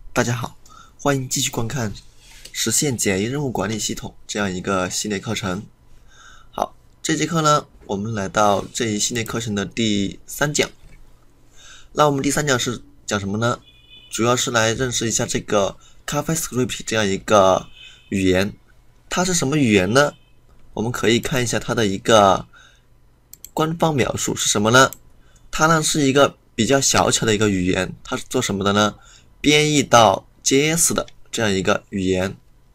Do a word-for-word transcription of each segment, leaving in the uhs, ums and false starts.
大家好，欢迎继续观看实现简易任务管理系统这样一个系列课程。好，这节课呢，我们来到这一系列课程的第三讲。那我们第三讲是讲什么呢？主要是来认识一下这个 CaffeScript 这样一个语言。它是什么语言呢？我们可以看一下它的一个官方描述是什么呢？它呢是一个比较小巧的一个语言，它是做什么的呢？编译到 J S 的这样一个语言。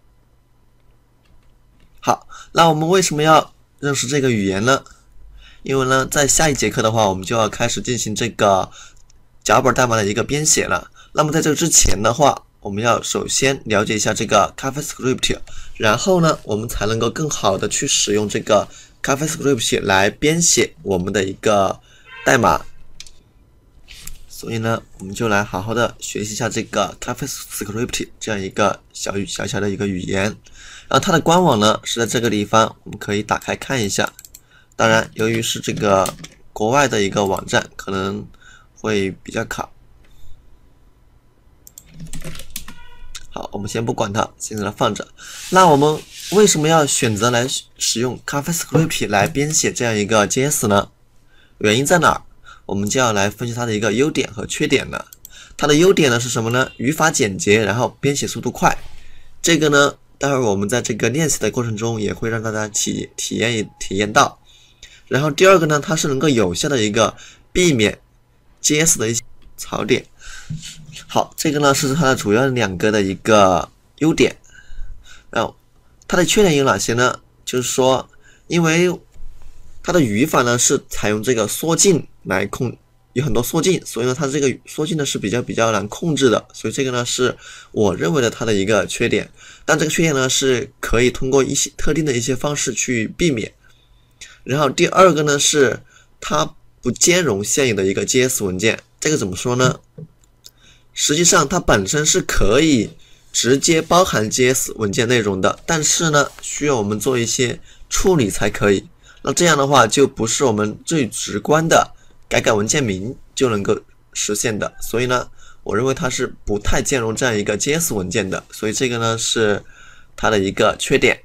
好，那我们为什么要认识这个语言呢？因为呢，在下一节课的话，我们就要开始进行这个脚本代码的一个编写了。那么在这之前的话，我们要首先了解一下这个 CaffeScript， 然后呢，我们才能够更好的去使用这个 CaffeScript 来编写我们的一个代码。所以呢，我们就来好好的学习一下这个 CaffeScript 这样一个小语小小的一个语言。然后它的官网呢是在这个地方，我们可以打开看一下。当然，由于是这个国外的一个网站，可能会比较卡。好，我们先不管它，现在来放着。那我们为什么要选择来使用 CaffeScript 来编写这样一个 J S 呢？原因在哪儿？我们就要来分析它的一个优点和缺点了。它的优点呢是什么呢？语法简洁，然后编写速度快。这个呢，待会儿我们在这个练习的过程中也会让大家体体验体验到。然后第二个呢，它是能够有效的一个避免 J S 的一些槽点。好，这个呢是它的主要两个的一个优点。然后它的缺点有哪些呢？就是说，因为它的语法呢是采用这个缩进来控，有很多缩进，所以呢它这个缩进呢是比较比较难控制的，所以这个呢是我认为的它的一个缺点。但这个缺点呢是可以通过一些特定的一些方式去避免。然后第二个呢是它不兼容现有的一个 J S 文件，这个怎么说呢？实际上它本身是可以直接包含 J S 文件内容的，但是呢需要我们做一些处理才可以。那这样的话就不是我们最直观的改改文件名就能够实现的，所以呢我认为它是不太兼容这样一个 J S 文件的，所以这个呢是它的一个缺点。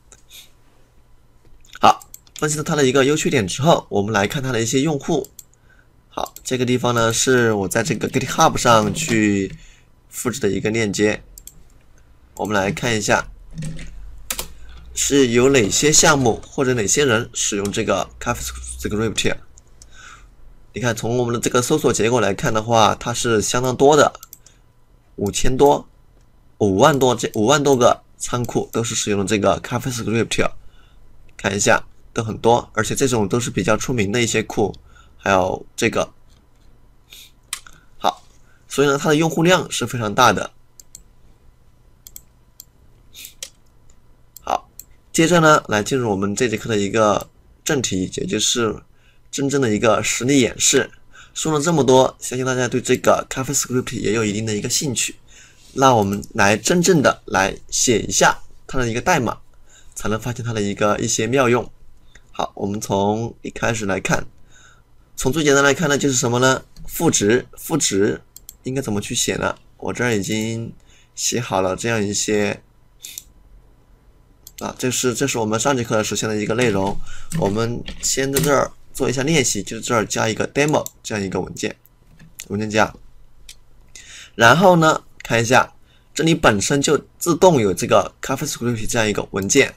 好，分析了它的一个优缺点之后，我们来看它的一些用户。好，这个地方呢是我在这个 GitHub 上去复制的一个链接，我们来看一下是有哪些项目或者哪些人使用这个 CaffeScript。 你看，从我们的这个搜索结果来看的话，它是相当多的，五千多、五万多，这五万多个仓库都是使用这个 CaffeScript。 看一下，都很多，而且这种都是比较出名的一些库，还有这个。好，所以呢，它的用户量是非常大的。接着呢，来进入我们这节课的一个正题，也就是真正的一个实例演示。说了这么多，相信大家对这个 CaffeScript 也有一定的一个兴趣。那我们来真正的来写一下它的一个代码，才能发现它的一个一些妙用。好，我们从一开始来看，从最简单来看呢，就是什么呢？赋值，赋值应该怎么去写呢？我这儿已经写好了这样一些。啊，这是这是我们上节课实现的一个内容。我们先在这儿做一下练习，就是这儿加一个 demo 这样一个文件，文件夹。然后呢，看一下，这里本身就自动有这个 CaffeScript 这样一个文件。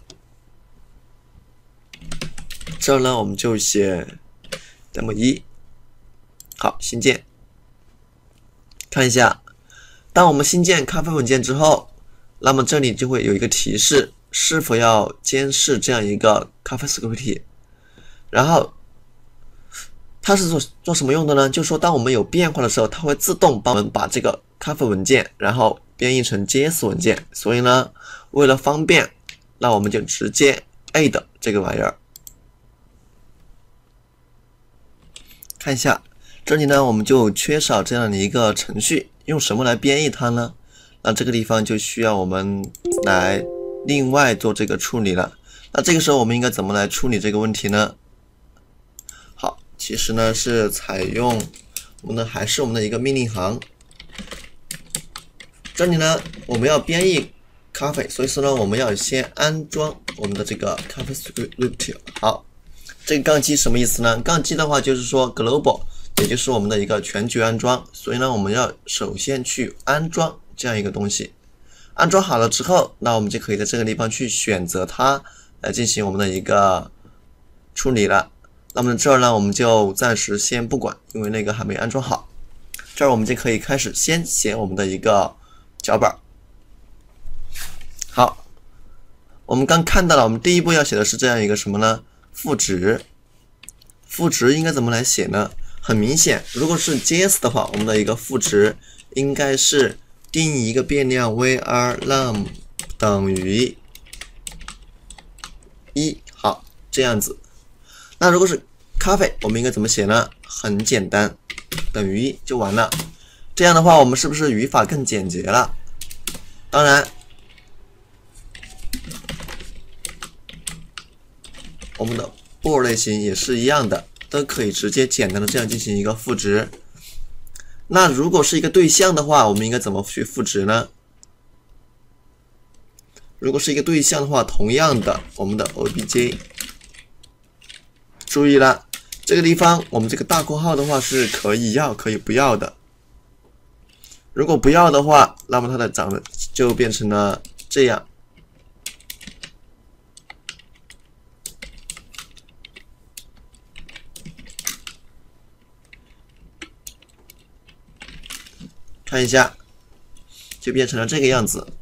这儿呢，我们就写 demo 一。好，新建。看一下，当我们新建咖啡文件之后，那么这里就会有一个提示。是否要监视这样一个 CaffeScript？ 然后它是做做什么用的呢？就是说，当我们有变化的时候，它会自动帮我们把这个 Caffe 文件，然后编译成 J S 文件。所以呢，为了方便，那我们就直接 add 这个玩意儿。看一下，这里呢，我们就缺少这样的一个程序，用什么来编译它呢？那这个地方就需要我们来另外做这个处理了。那这个时候我们应该怎么来处理这个问题呢？好，其实呢是采用我们的还是我们的一个命令行， 这里呢，我们要编译咖啡，所以说呢，我们要先安装我们的这个 CoffeeScript。好，这个杠 G 什么意思呢？杠 G 的话就是说 global， 也就是我们的一个全局安装。所以呢，我们要首先去安装这样一个东西。安装好了之后，那我们就可以在这个地方去选择它来进行我们的一个处理了。那么这儿呢，我们就暂时先不管，因为那个还没安装好。这儿我们就可以开始先写我们的一个脚本。好，我们刚看到了，我们第一步要写的是这样一个什么呢？赋值。赋值应该怎么来写呢？很明显，如果是 J S 的话，我们的一个赋值应该是定义一个变量 var num 等于一。好，这样子。那如果是咖啡，我们应该怎么写呢？很简单，等于一就完了。这样的话，我们是不是语法更简洁了？当然，我们的 bool 类型也是一样的，都可以直接简单的这样进行一个赋值。那如果是一个对象的话，我们应该怎么去赋值呢？如果是一个对象的话，同样的，我们的 obj， 注意了，这个地方我们这个大括号的话是可以要可以不要的。如果不要的话，那么它的长得就变成了这样。看一下，就变成了这个样子。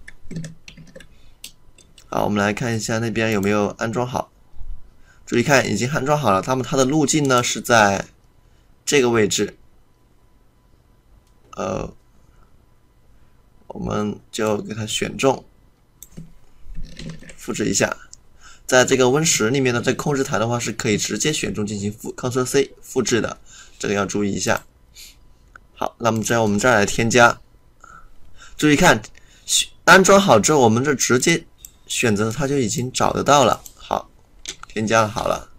好，我们来看一下那边有没有安装好。注意看，已经安装好了。那么它的路径呢是在这个位置。呃，我们就给它选中，复制一下。在这个 Win 十里面的这个控制台的话，是可以直接选中进行复 Ctrl C 复制的，这个要注意一下。好，那么在我们这儿来添加，注意看，安装好之后，我们这直接选择它就已经找得到了。好，添加好了。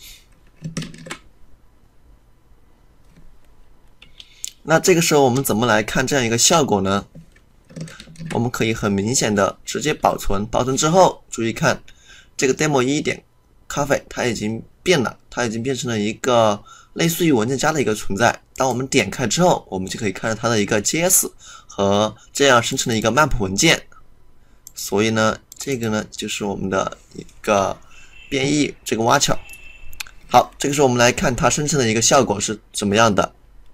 那这个时候我们怎么来看这样一个效果呢？我们可以很明显的直接保存，保存之后，注意看这个 demo 一点咖啡它已经变了，它已经变成了一个类似于文件夹的一个存在。当我们点开之后，我们就可以看到它的一个 J S 和这样生成的一个 map 文件。所以呢，这个呢就是我们的一个变异这个挖巧。好，这个时候我们来看它生成的一个效果是怎么样的。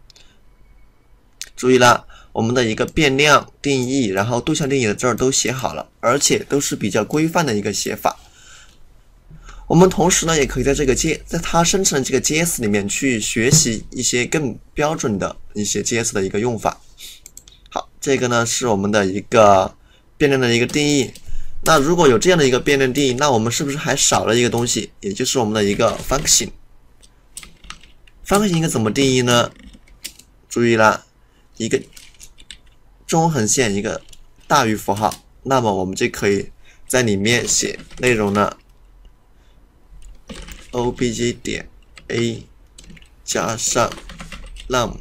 注意了，我们的一个变量定义，然后对象定义的这儿都写好了，而且都是比较规范的一个写法。我们同时呢，也可以在这个 J 在它生成的这个 J S 里面去学习一些更标准的一些 J S 的一个用法。好，这个呢是我们的一个变量的一个定义。那如果有这样的一个变量定义，那我们是不是还少了一个东西，也就是我们的一个 function。function 应该怎么定义呢？注意了，一个中横线，一个大于符号，那么我们就可以在里面写内容呢。obj 点 a 加上 num。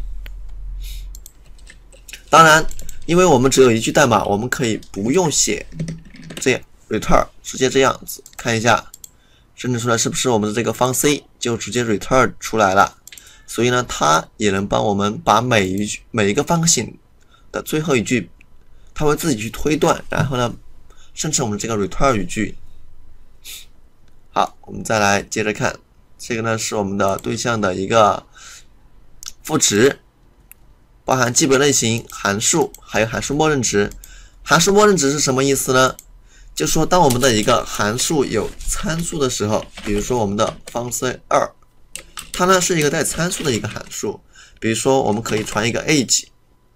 当然，因为我们只有一句代码，我们可以不用写这样 return， 直接这样子看一下，生成出来是不是我们的这个方 C 就直接 return 出来了？所以呢，它也能帮我们把每一句每一个function的最后一句，它会自己去推断，然后呢，生成我们这个 return 语句。好，我们再来接着看，这个呢是我们的对象的一个赋值，包含基本类型、函数，还有函数默认值。函数默认值是什么意思呢？就说当我们的一个函数有参数的时候，比如说我们的方 C 二，它呢是一个带参数的一个函数，比如说我们可以传一个 age。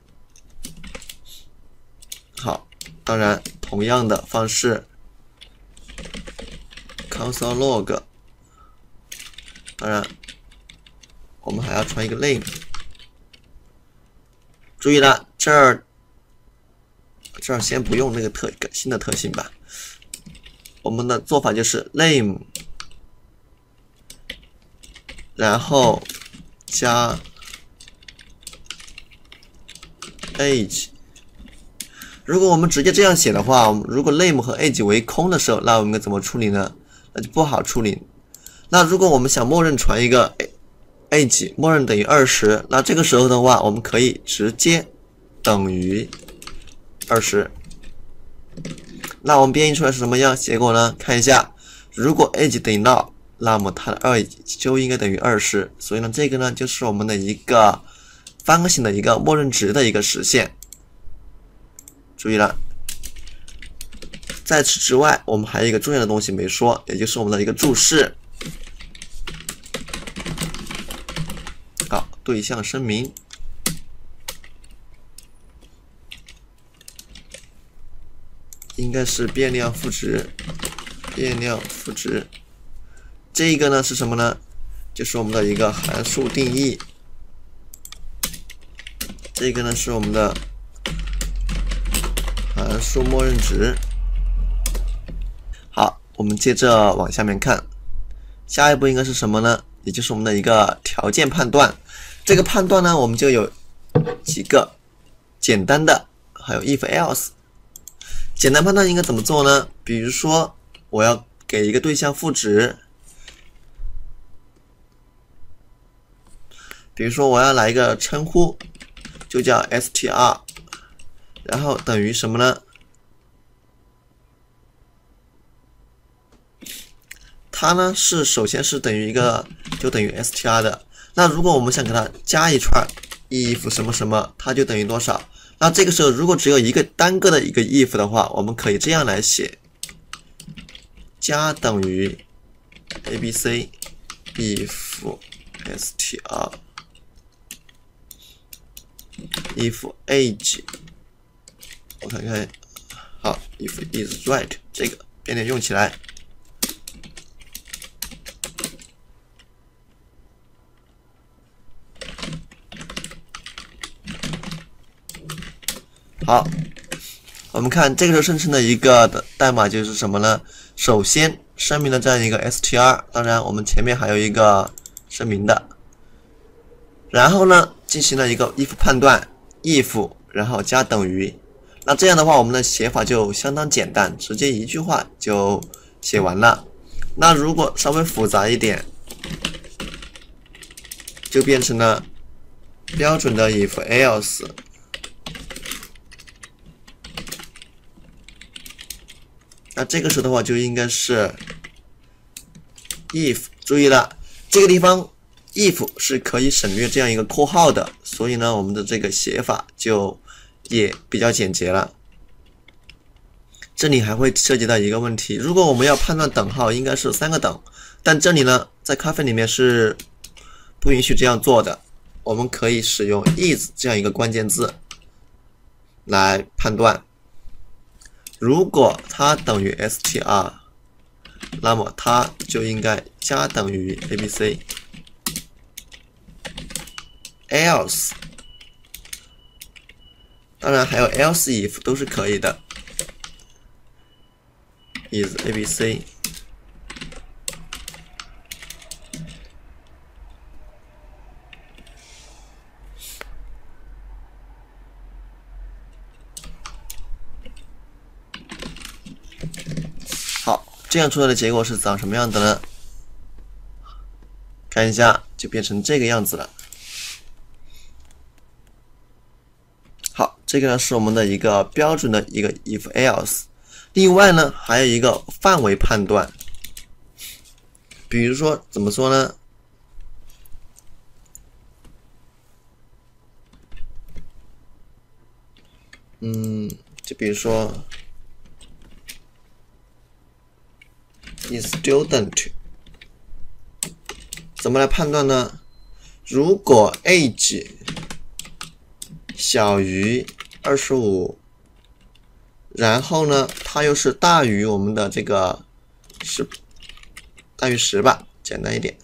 好，当然同样的方式。console log， 当然，我们还要传一个 name。注意了，这儿这儿先不用那个特新的特性吧。我们的做法就是 name， 然后加 age， 如果我们直接这样写的话，如果 name 和 age 为空的时候，那我们该怎么处理呢？那就不好处理。那如果我们想默认传一个 age 默认等于二十，那这个时候的话，我们可以直接等于二十。那我们编译出来是什么样结果呢？看一下，如果 age 等于 null， 那么它的 age 就应该等于二十。所以呢，这个呢就是我们的一个方形的一个默认值的一个实现。注意了，在此之外，我们还有一个重要的东西没说，也就是我们的一个注释。好，对象声明。应该是变量赋值，变量赋值。这一个呢是什么呢？就是我们的一个函数定义。这个呢是我们的函数默认值。好，我们接着往下面看，下一步应该是什么呢？也就是我们的一个条件判断。这个判断呢，我们就有几个简单的，还有 if else。简单判断应该怎么做呢？比如说，我要给一个对象赋值，比如说我要来一个称呼，就叫 str， 然后等于什么呢？它呢是首先是等于一个就等于 str 的。那如果我们想给它加一串 if 什么什么，它就等于多少？那这个时候如果只有一个单个的一个 if 的话，我们可以这样来写：加等于 abc if str if age， 我看看，好 if is right， 这个变量用起来。好，我们看这个时候生成的一个的代码就是什么呢？首先声明了这样一个 str， 当然我们前面还有一个声明的，然后呢进行了一个 if 判断 if， 然后加等于。那这样的话，我们的写法就相当简单，直接一句话就写完了。那如果稍微复杂一点，就变成了标准的 if else。那这个时候的话，就应该是 if， 注意了，这个地方 if 是可以省略这样一个括号的，所以呢，我们的这个写法就也比较简洁了。这里还会涉及到一个问题，如果我们要判断等号，应该是三个等，但这里呢，在咖啡里面是不允许这样做的，我们可以使用 is 这样一个关键字来判断。如果它等于 str， 那么它就应该加等于 abc else， 当然还有 else if 都是可以的 is abc。 好，这样出来的结果是长什么样的呢？看一下，就变成这个样子了。好，这个呢是我们的一个标准的一个 if else。另外呢，还有一个范围判断，比如说怎么说呢？嗯，就比如说 is student， 怎么来判断呢？如果 age 小于二十五，然后呢，它又是大于我们的这个十，大于十吧，简单一点。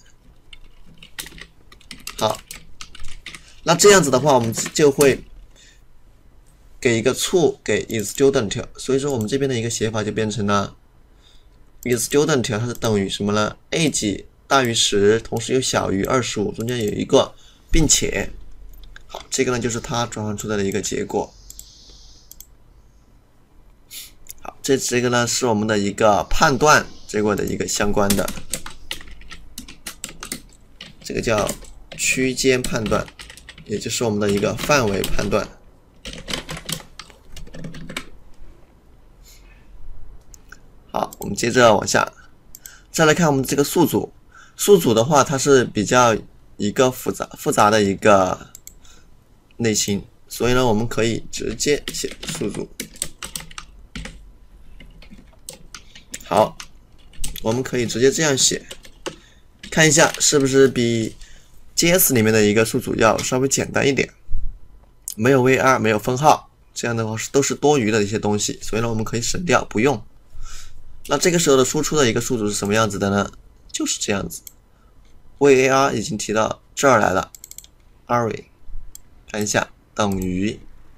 好，那这样子的话，我们就会给一个处给 is student， 所以说我们这边的一个写法就变成了 is student， 它是等于什么呢 ？age 大于十，同时又小于二十五，中间有一个并且。好，这个呢就是它转换出来的一个结果。 这这个呢是我们的一个判断结果的一个相关的，这个叫区间判断，也就是我们的一个范围判断。好，我们接着往下，再来看我们这个数组。数组的话，它是比较一个复杂复杂的一个类型，所以呢，我们可以直接写数组。好，我们可以直接这样写，看一下是不是比 J S 里面的一个数组要稍微简单一点，没有 V R， 没有分号，这样的话是都是多余的一些东西，所以呢，我们可以省掉不用。那这个时候的输出的一个数组是什么样子的呢？就是这样子 ，V A R 已经提到这儿来了 ，array， 看一下等于。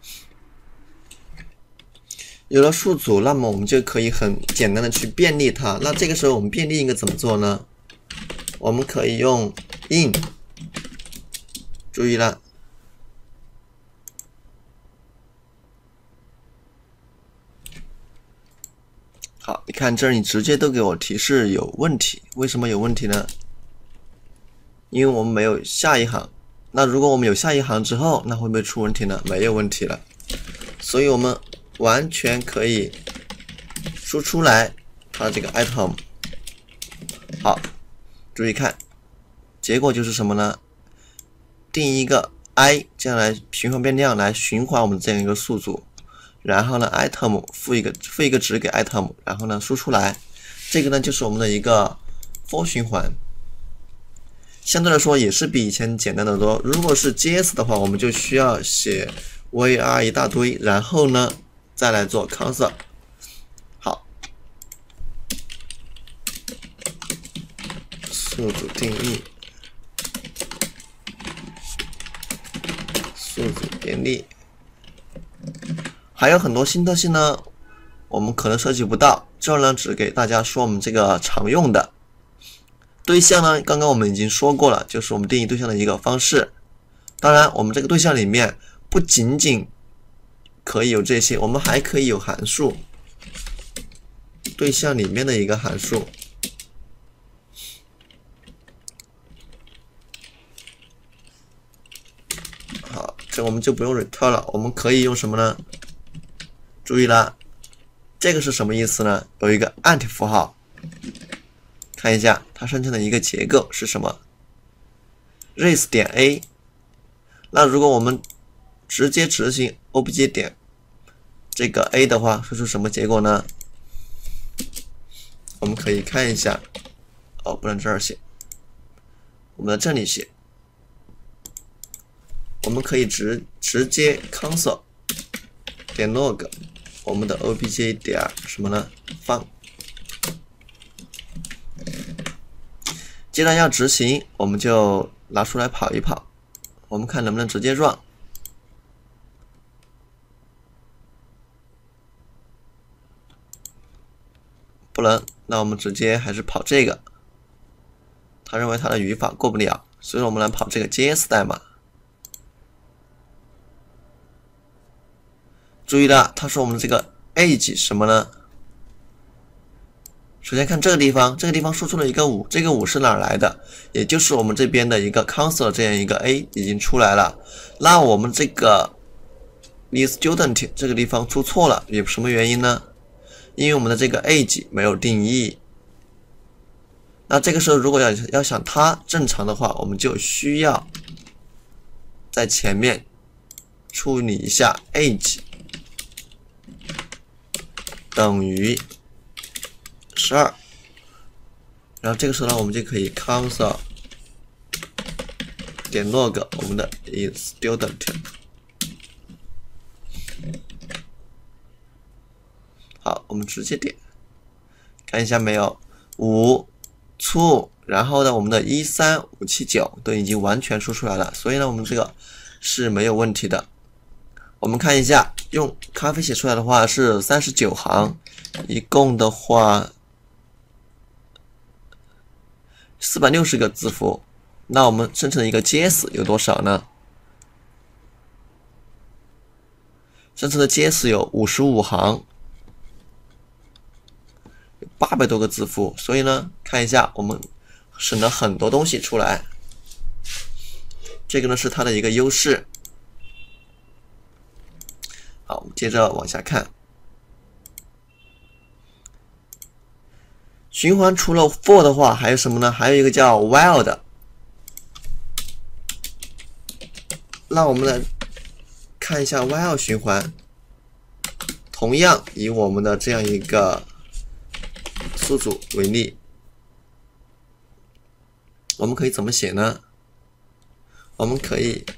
有了数组，那么我们就可以很简单的去便利它。那这个时候我们便利应该怎么做呢？我们可以用 in， 注意了。好，你看这儿，你直接都给我提示有问题，为什么有问题呢？因为我们没有下一行。那如果我们有下一行之后，那会不会出问题呢？没有问题了。所以我们完全可以输出来它这个 item。好，注意看，结果就是什么呢？定一个 i， 这样来循环变量来循环我们这样一个数组。然后呢 ，item 赋一个赋一个值给 item， 然后呢输出来，这个呢就是我们的一个 for 循环，相对来说也是比以前简单的多。如果是 J S 的话，我们就需要写 V R 一大堆，然后呢再来做 console。好，数组定义，数组便利。还有很多新特性呢，我们可能涉及不到，这儿呢只给大家说我们这个常用的对象呢。刚刚我们已经说过了，就是我们定义对象的一个方式。当然，我们这个对象里面不仅仅可以有这些，我们还可以有函数，对象里面的一个函数。好，这我们就不用 return 了，我们可以用什么呢？注意了，这个是什么意思呢？有一个 ant 符号，看一下它生成的一个结构是什么 ？raise 点 a。那如果我们直接执行 obj 点这个 a 的话，会出什么结果呢？我们可以看一下，哦，不能这儿写，我们在这里写，我们可以直直接 console 点 log。我们的 obj 点什么呢？放。既然要执行，我们就拿出来跑一跑，我们看能不能直接 run。不能，那我们直接还是跑这个。他认为它的语法过不了，所以我们来跑这个 J S 代码。注意了，它说我们这个 age 什么呢？首先看这个地方，这个地方输出了一个五，这个五是哪儿来的？也就是我们这边的一个 console 这样一个 a 已经出来了。那我们这个 student 这个地方出错了，有什么原因呢？因为我们的这个 age 没有定义。那这个时候如果要要想它正常的话，我们就需要在前面处理一下 age。等于十二，然后这个时候呢，我们就可以 console 点 log 我们的 student。好，我们直接点，看一下没有五粗，然后呢，我们的一三五七九都已经完全输出来了，所以呢，我们这个是没有问题的。我们看一下，用咖啡写出来的话是三十九行，一共的话四百六十个字符。那我们生成一个 J S 有多少呢？生成的 J S 有五十五行。 八百多个字符，所以呢，看一下我们省了很多东西出来。这个呢是它的一个优势。好，我们接着往下看。循环除了 for 的话，还有什么呢？还有一个叫 while 的。那我们来看一下 while 循环，同样以我们的这样一个宿主为例，我们可以怎么写呢？我们可以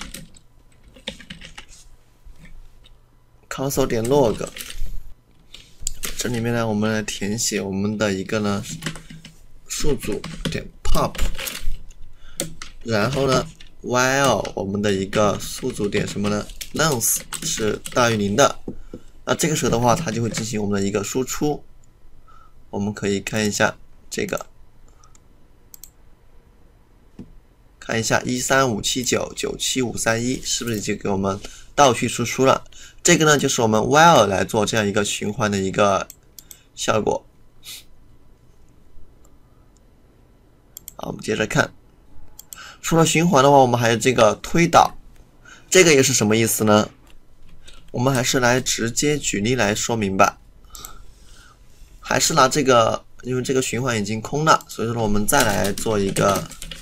console 点 log， 这里面呢，我们来填写我们的一个呢宿主点 pop， 然后呢 while 我们的一个宿主点什么呢 length 是大于零的，那这个时候的话，它就会进行我们的一个输出。我们可以看一下这个。看一下一三五七九九七五三一是不是就给我们倒序输出了？这个呢就是我们 while 来做这样一个循环的一个效果。好，我们接着看，除了循环的话，我们还有这个推导，这个又是什么意思呢？我们还是来直接举例来说明吧。还是拿这个，因为这个循环已经空了，所以说我们再来做一个。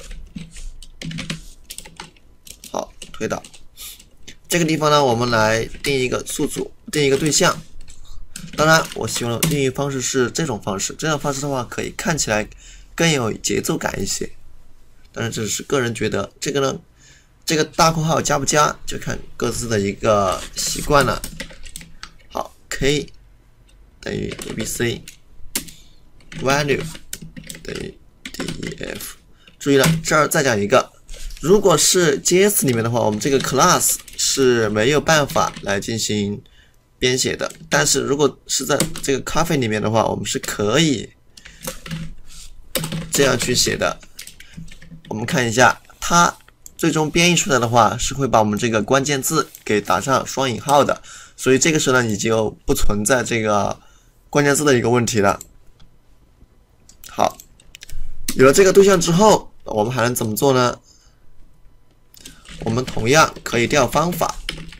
好，推导这个地方呢，我们来定一个宿主，定一个对象。当然，我希望定义方式是这种方式，这样方式的话可以看起来更有节奏感一些。当然，这只是个人觉得。这个呢，这个大括号加不加，就看各自的一个习惯了。好 ，k 等于 abc， value 等于 def。注意了，这儿再讲一个。如果是 J S 里面的话，我们这个 class 是没有办法来进行编写的。但是如果是在这个 Coffee 里面的话，我们是可以这样去写的。我们看一下，它最终编译出来的话，是会把我们这个关键字给打上双引号的。所以这个时候呢，你就不存在这个关键字的一个问题了。好，有了这个对象之后，我们还能怎么做呢？我们同样可以调方法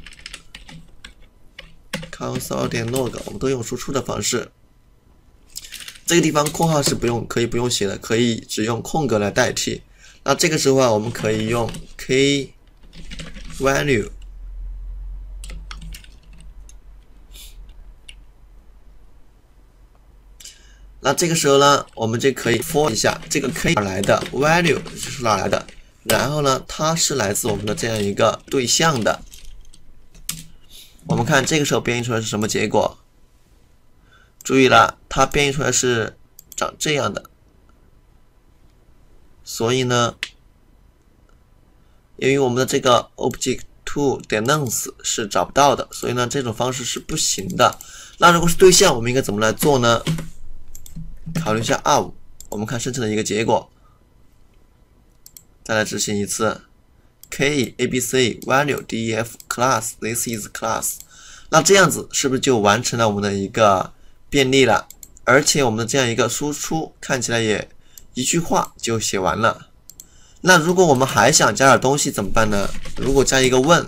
，console 点 log， 我们都用输出的方式。这个地方括号是不用，可以不用写的，可以只用空格来代替。那这个时候啊，我们可以用 k value， 那这个时候呢，我们就可以 for 一下这个 k 哪来的 value 是哪来的。然后呢，它是来自我们的这样一个对象的。我们看这个时候编译出来是什么结果？注意了，它编译出来是长这样的。所以呢，由于我们的这个 object to 点 length 是找不到的，所以呢，这种方式是不行的。那如果是对象，我们应该怎么来做呢？考虑一下 arm， 我们看生成的一个结果。再来执行一次 k abc value def class this is class， 那这样子是不是就完成了我们的一个便利了？而且我们的这样一个输出看起来也一句话就写完了。那如果我们还想加点东西怎么办呢？如果加一个问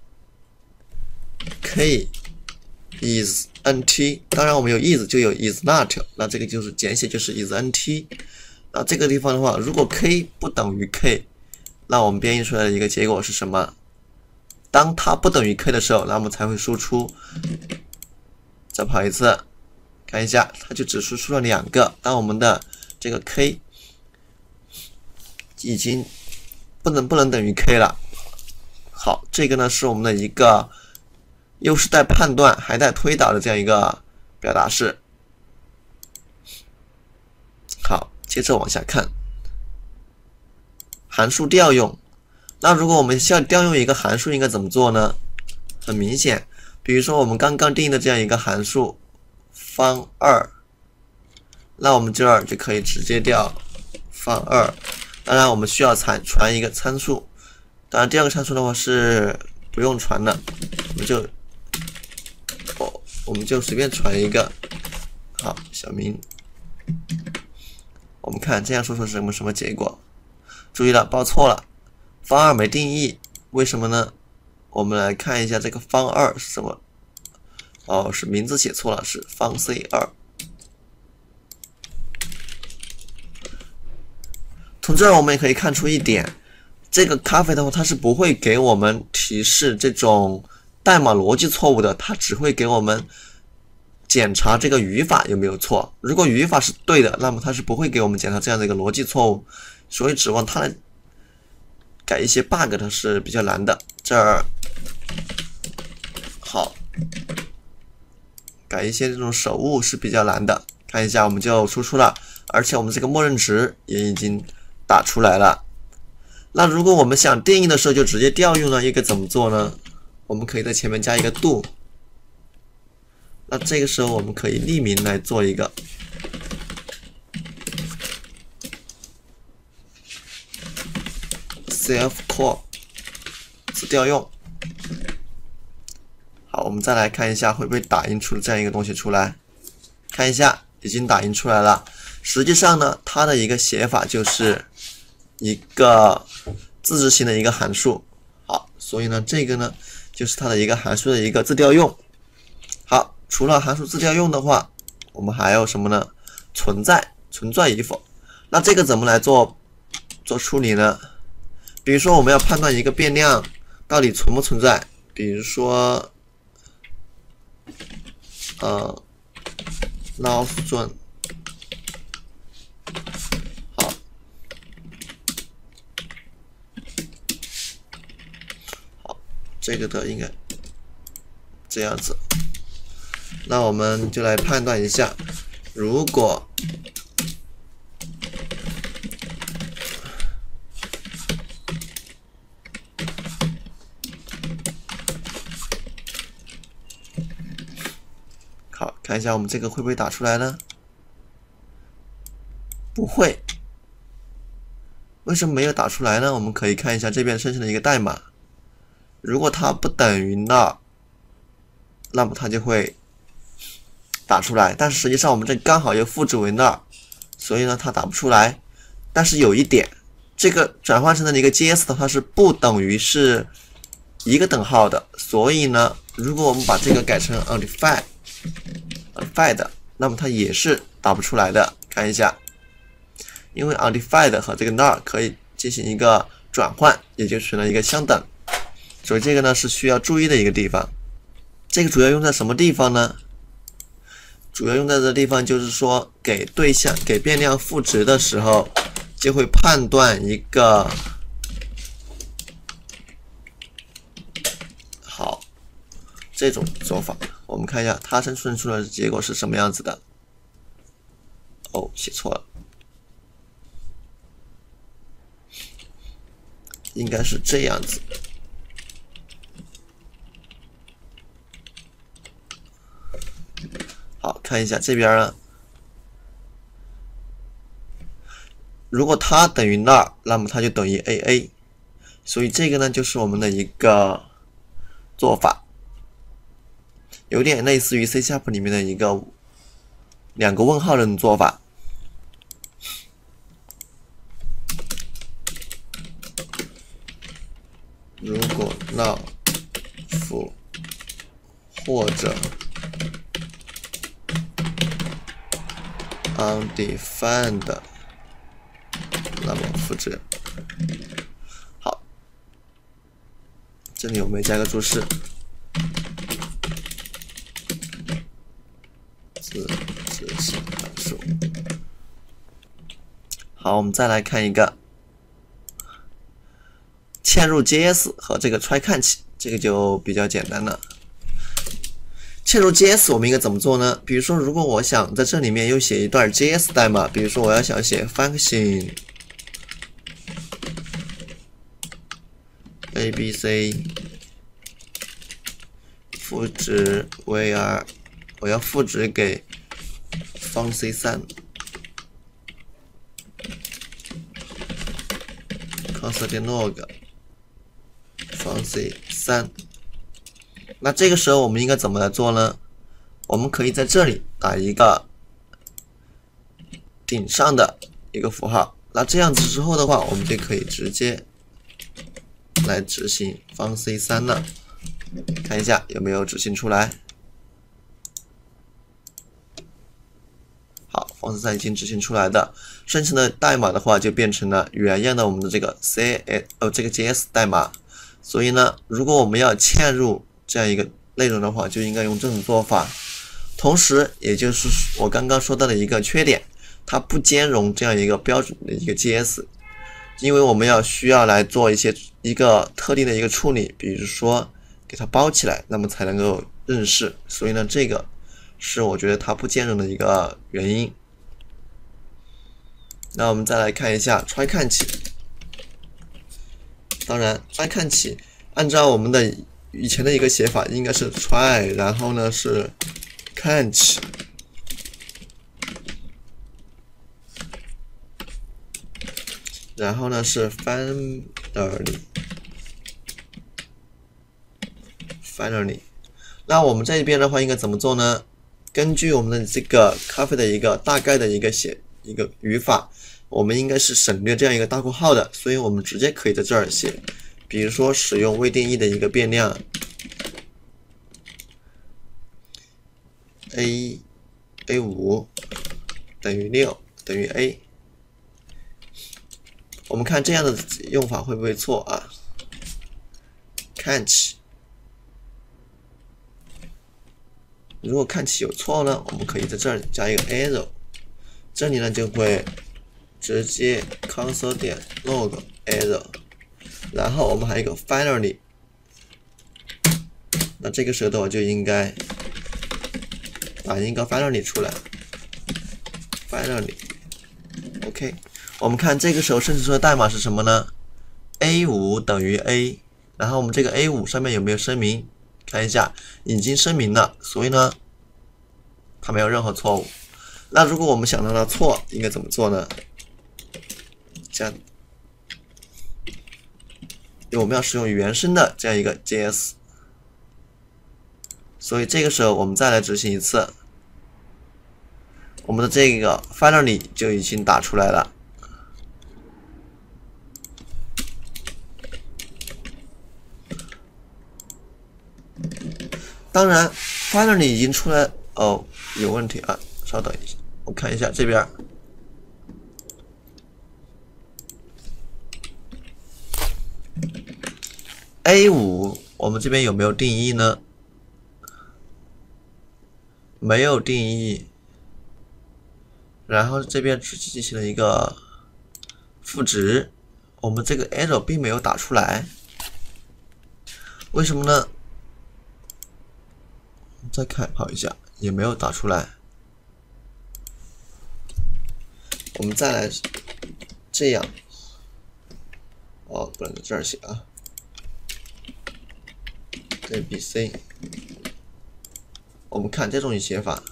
k is nt， 当然我们有 is 就有 is not， 那这个就是简写就是 is nt。那这个地方的话，如果 k 不等于 k， 那我们编译出来的一个结果是什么？当它不等于 k 的时候，那么才会输出。再跑一次，看一下，它就只输出了两个。当我们的这个 k 已经不能不能等于 k 了。好，这个呢是我们的一个又是带判断还带推导的这样一个表达式。好。接着往下看，函数调用。那如果我们需要调用一个函数，应该怎么做呢？很明显，比如说我们刚刚定义的这样一个函数方二，那我们这儿就可以直接调方二。当然，我们需要传传一个参数，当然第二个参数的话是不用传的，我们就哦，我们就随便传一个，好，小明我们看这样输出是什么什么结果？注意了，报错了，方二没定义，为什么呢？我们来看一下这个方二是什么？哦，是名字写错了，是方 C 二。从这儿我们也可以看出一点，这个咖啡的话，它是不会给我们提示这种代码逻辑错误的，它只会给我们检查这个语法有没有错。如果语法是对的，那么它是不会给我们检查这样的一个逻辑错误，所以指望它来改一些 bug 的是比较难的。这儿好，改一些这种手误是比较难的。看一下，我们就输出了，而且我们这个默认值也已经打出来了。那如果我们想定义的时候就直接调用了，应该怎么做呢？我们可以在前面加一个 do。那这个时候我们可以匿名来做一个 self call 自调用。好，我们再来看一下会不会打印出这样一个东西出来。看一下，已经打印出来了。实际上呢，它的一个写法就是一个自执行的一个函数。好，所以呢，这个呢就是它的一个函数的一个自调用。好，除了函数自调用的话，我们还有什么呢？存在，存在与否。那这个怎么来做做处理呢？比如说我们要判断一个变量到底存不存在，比如说呃 now 准。好，好，这个的应该这样子。那我们就来判断一下，如果好，看一下我们这个会不会打出来呢？不会。为什么没有打出来呢？我们可以看一下这边生成的一个代码，如果它不等于 null， 那么它就会打出来，但是实际上我们这刚好又复制为 null， 所以呢它打不出来。但是有一点，这个转换成的一个 J S 的话是不等于是一个等号的，所以呢，如果我们把这个改成 undefined undefined， 那么它也是打不出来的。看一下，因为 undefined 和这个 null 可以进行一个转换，也就成了一个相等，所以这个呢是需要注意的一个地方。这个主要用在什么地方呢？主要用在这地方就是说，给对象给变量赋值的时候，就会判断一个好这种做法。我们看一下它生成出来的结果是什么样子的。哦，写错了，应该是这样子。好，看一下这边呢，如果它等于 null， 那么它就等于 A A， 所以这个呢就是我们的一个做法，有点类似于 C sharp 里面的一个两个问号的做法。如果 null 负或者 undefined， 那么复制。好，这里我们加个注释，自执行函数。好，我们再来看一个嵌入 J S 和这个 try catch， 这个就比较简单了。嵌入 J S 我们应该怎么做呢？比如说，如果我想在这里面又写一段 J S 代码，比如说我要想写 function A B C 赋值 var， 我要赋值给方 C 三 constant.log 方 C 三。那这个时候我们应该怎么来做呢？我们可以在这里打一个顶上的一个符号。那这样子之后的话，我们就可以直接来执行方 C 三了。看一下有没有执行出来。好，方 C 三已经执行出来的，生成的代码的话就变成了原样的我们的这个 C 呃这个 J S 代码。所以呢，如果我们要嵌入这样一个内容的话，就应该用这种做法。同时，也就是我刚刚说到的一个缺点，它不兼容这样一个标准的一个 J S， 因为我们要需要来做一些一个特定的一个处理，比如说给它包起来，那么才能够认识。所以呢，这个是我觉得它不兼容的一个原因。那我们再来看一下 try catch。当然 try catch 按照我们的以前的一个写法，应该是 try， 然后呢是 catch， 然后呢是 finally finally。那我们这边的话应该怎么做呢？根据我们的这个咖啡的一个大概的一个写一个语法，我们应该是省略这样一个大括号的，所以我们直接可以在这儿写，比如说使用未定义的一个变量 a a 五等于六等于 a。我们看这样的用法会不会错啊 ？catch， 如果看起有错呢，我们可以在这儿加一个 arrow， 这里呢就会直接 console 点 log error， 然后我们还有一个 finally， 那这个时候的话就应该打一个 finally 出来 ，finally， OK。我们看这个时候生成出的代码是什么呢 ？a 五等于 a， 然后我们这个 a 五上面有没有声明？看一下，已经声明了，所以呢，它没有任何错误。那如果我们想让它错，应该怎么做呢？这样，因为我们要使用原生的这样一个 J S， 所以这个时候我们再来执行一次，我们的这个 finally 就已经打出来了。当然 finally 已经出来哦，有问题啊，稍等一下，我看一下这边。A 五 我们这边有没有定义呢？没有定义。然后这边只进行了一个赋值，我们这个 error 并没有打出来，为什么呢？再看跑一下，也没有打出来。我们再来这样，哦，不能在这儿写啊。A B C， 我们看这种写法。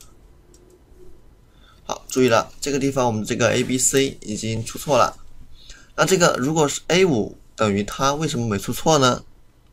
好，注意了，这个地方我们这个 A B C 已经出错了。那这个如果是 A 五等于它，为什么没出错呢？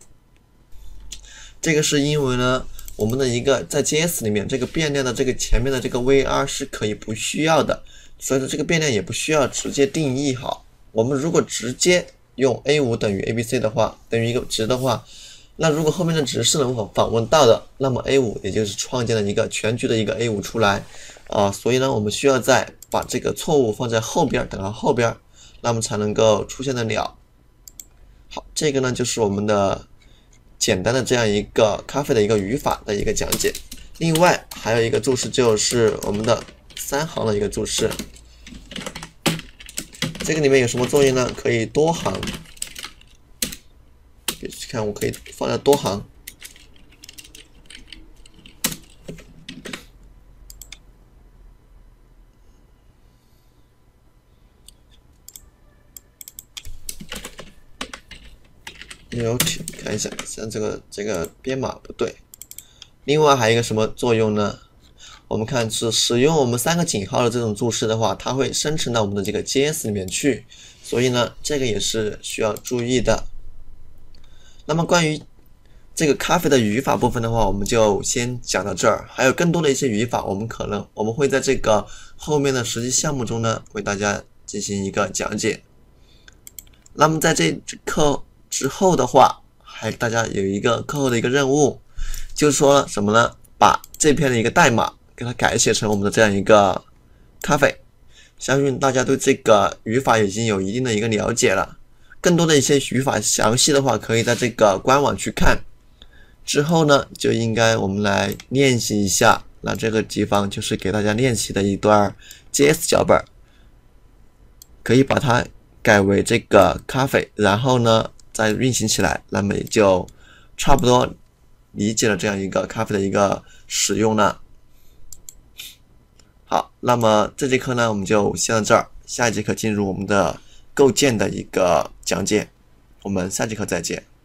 这个是因为呢，我们的一个在 J S 里面这个变量的这个前面的这个 V R 是可以不需要的，所以说这个变量也不需要直接定义好。我们如果直接用 A 五等于 A B C 的话，等于一个值的话，那如果后面的值是能否访问到的，那么 A 五 也就是创建了一个全局的一个 A 五 出来啊、呃，所以呢，我们需要再把这个错误放在后边，等到后边，那么才能够出现得了。好，这个呢就是我们的简单的这样一个咖啡的一个语法的一个讲解。另外还有一个注释，就是我们的三行的一个注释，这个里面有什么作用呢？可以多行。看，我可以放在多行，有题看一下，像这个这个编码不对。另外还有一个什么作用呢？我们看是使用我们三个井号的这种注释的话，它会生成到我们的这个 J S 里面去，所以呢，这个也是需要注意的。那么关于这个咖啡的语法部分的话，我们就先讲到这儿。还有更多的一些语法，我们可能我们会在这个后面的实际项目中呢，为大家进行一个讲解。那么在这课之后的话，还大家有一个课后的一个任务，就是说什么呢？把这篇的一个代码给它改写成我们的这样一个咖啡。相信大家对这个语法已经有一定的一个了解了。更多的一些语法详细的话，可以在这个官网去看。之后呢，就应该我们来练习一下。那这个地方就是给大家练习的一段 J S 脚本，可以把它改为这个咖啡，然后呢再运行起来，那么也就差不多理解了这样一个咖啡的一个使用了。好，那么这节课呢我们就先到这儿，下一节课进入我们的构建的一个讲解，我们下节课再见。